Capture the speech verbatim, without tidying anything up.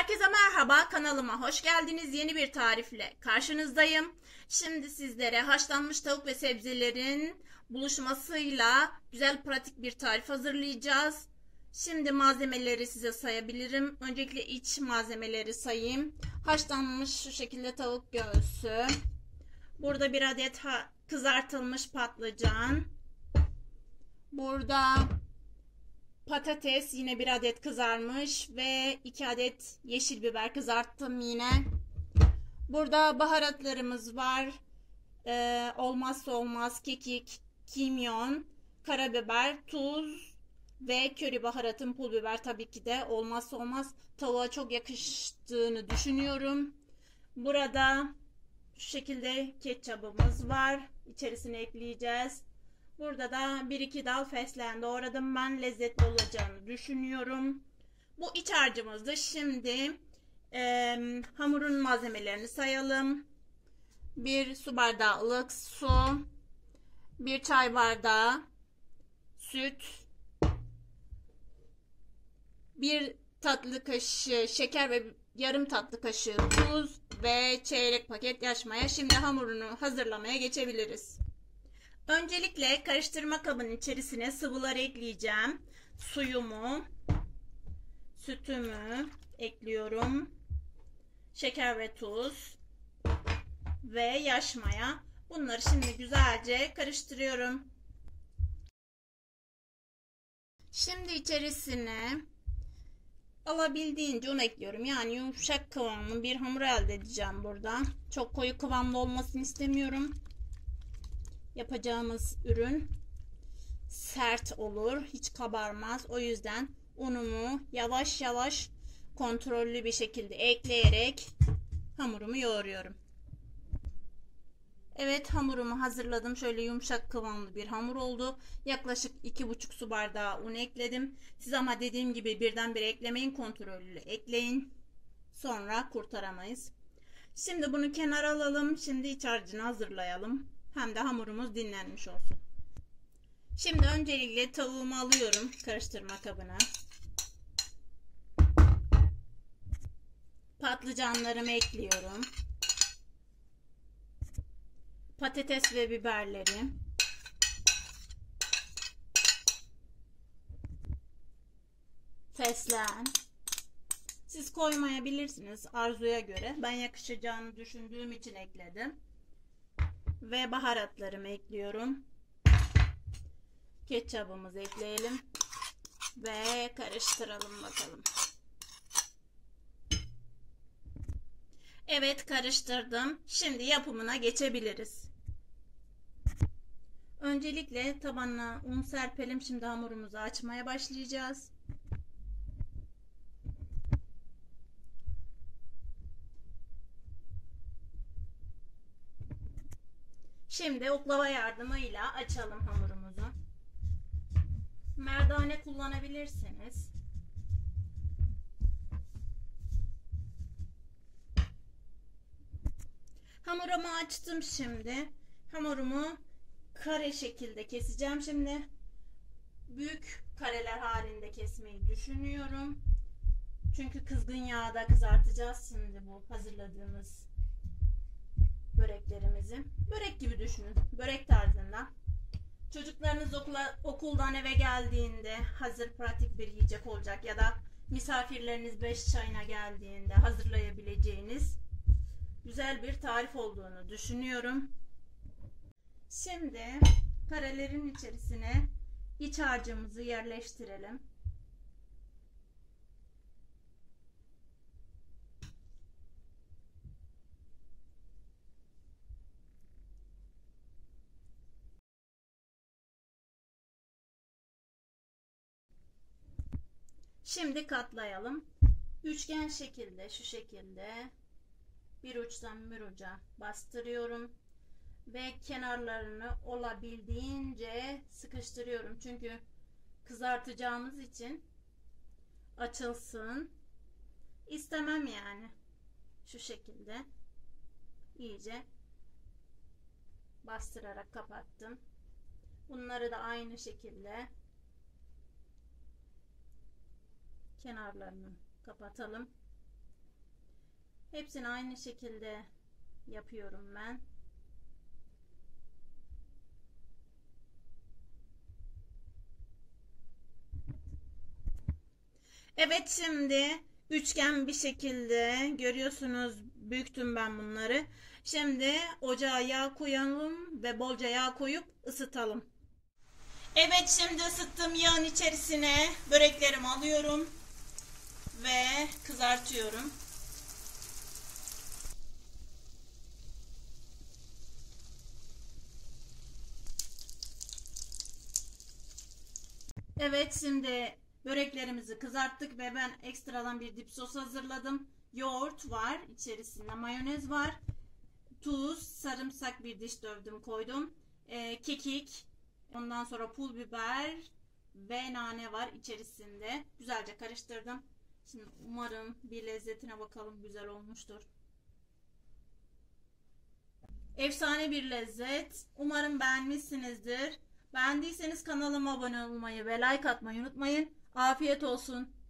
Herkese merhaba, kanalıma hoş geldiniz. Yeni bir tarifle karşınızdayım. Şimdi sizlere haşlanmış tavuk ve sebzelerin buluşmasıyla güzel pratik bir tarif hazırlayacağız. Şimdi malzemeleri size sayabilirim. Öncelikle iç malzemeleri sayayım. Haşlanmış şu şekilde tavuk göğsü. Burada bir adet kızartılmış patlıcan. Burada patates, yine bir adet kızarmış ve iki adet yeşil biber kızarttım yine. Burada baharatlarımız var. Ee, olmazsa olmaz kekik, kimyon, karabiber, tuz ve köri baharatım, pul biber tabii ki de olmazsa olmaz. Tavuğa çok yakıştığını düşünüyorum. Burada şu şekilde ketçabımız var. İçerisine ekleyeceğiz. Burada da bir iki dal fesleğen doğradım. Ben lezzetli olacağını düşünüyorum. Bu iç harcımızdı. Şimdi e, hamurun malzemelerini sayalım. Bir su bardağı ılık su. Bir çay bardağı süt. Bir tatlı kaşığı şeker ve yarım tatlı kaşığı tuz ve çeyrek paket yaş maya. Şimdi hamurunu hazırlamaya geçebiliriz. Öncelikle karıştırma kabının içerisine sıvıları ekleyeceğim. Suyumu, sütümü ekliyorum. Şeker ve tuz ve yaş maya. Bunları şimdi güzelce karıştırıyorum. Şimdi içerisine alabildiğince un ekliyorum. Yani yumuşak kıvamlı bir hamur elde edeceğim burada. Çok koyu kıvamlı olmasını istemiyorum. Yapacağımız ürün sert olur, hiç kabarmaz. O yüzden unumu yavaş yavaş kontrollü bir şekilde ekleyerek hamurumu yoğuruyorum. Evet, hamurumu hazırladım. Şöyle yumuşak kıvamlı bir hamur oldu. Yaklaşık iki buçuk su bardağı un ekledim. Siz ama dediğim gibi birdenbire eklemeyin, kontrollü ekleyin. Sonra kurtaramayız. Şimdi bunu kenara alalım. Şimdi iç harcını hazırlayalım. Hem de hamurumuz dinlenmiş olsun. Şimdi öncelikle tavuğumu alıyorum karıştırma kabına. Patlıcanlarımı ekliyorum. Patates ve biberleri. Fesleğen. Siz koymayabilirsiniz arzuya göre. Ben yakışacağını düşündüğüm için ekledim. Ve baharatlarımı ekliyorum. Ketçabımızı ekleyelim. Ve karıştıralım bakalım. Evet, karıştırdım. Şimdi yapımına geçebiliriz. Öncelikle tabanına un serpelim. Şimdi hamurumuzu açmaya başlayacağız. Şimdi oklava yardımıyla açalım hamurumuzu. Merdane kullanabilirsiniz. Hamurumu açtım şimdi. Hamurumu kare şekilde keseceğim şimdi. Büyük kareler halinde kesmeyi düşünüyorum. Çünkü kızgın yağda kızartacağız şimdi bu hazırladığımız böreklerimizi. Börek gibi düşünün. Börek tarzında. Çocuklarınız okula, okuldan eve geldiğinde hazır pratik bir yiyecek olacak ya da misafirleriniz beş çayına geldiğinde hazırlayabileceğiniz güzel bir tarif olduğunu düşünüyorum. Şimdi karelerin içerisine iç harcımızı yerleştirelim. Şimdi katlayalım. Üçgen şekilde, şu şekilde bir uçtan bir uca bastırıyorum ve kenarlarını olabildiğince sıkıştırıyorum. Çünkü kızartacağımız için açılsın istemem yani. Şu şekilde iyice bastırarak kapattım. Bunları da aynı şekilde kenarlarını kapatalım. Hepsini aynı şekilde yapıyorum ben. Evet, şimdi üçgen bir şekilde görüyorsunuz, büyüktüm ben bunları. Şimdi ocağa yağ koyalım ve bolca yağ koyup ısıtalım. Evet, şimdi ısıttığım yağın içerisine böreklerimi alıyorum ve kızartıyorum. Evet, şimdi böreklerimizi kızarttık ve ben ekstradan bir dip sos hazırladım. Yoğurt var, içerisinde mayonez var, tuz, sarımsak bir diş dövdüm koydum, ee, kekik, ondan sonra pul biber ve nane var içerisinde. Güzelce karıştırdım. Şimdi umarım bir lezzetine bakalım, güzel olmuştur. Efsane bir lezzet. Umarım beğenmişsinizdir. Beğendiyseniz kanalıma abone olmayı ve like atmayı unutmayın. Afiyet olsun.